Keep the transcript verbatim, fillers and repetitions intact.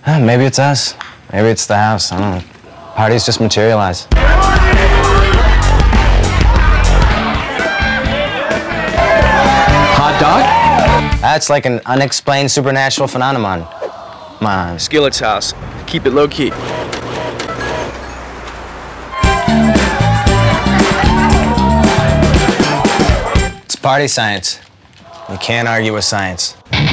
Huh, maybe it's us. Maybe it's the house. I don't know. Parties just materialize. Hot dog? That's like an unexplained supernatural phenomenon. Come on. Skillet's house. Keep it low key. It's party science. You can't argue with science.